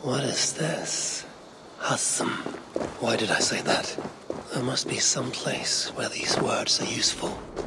What is this? Hasm. Why did I say that? There must be some place where these words are useful.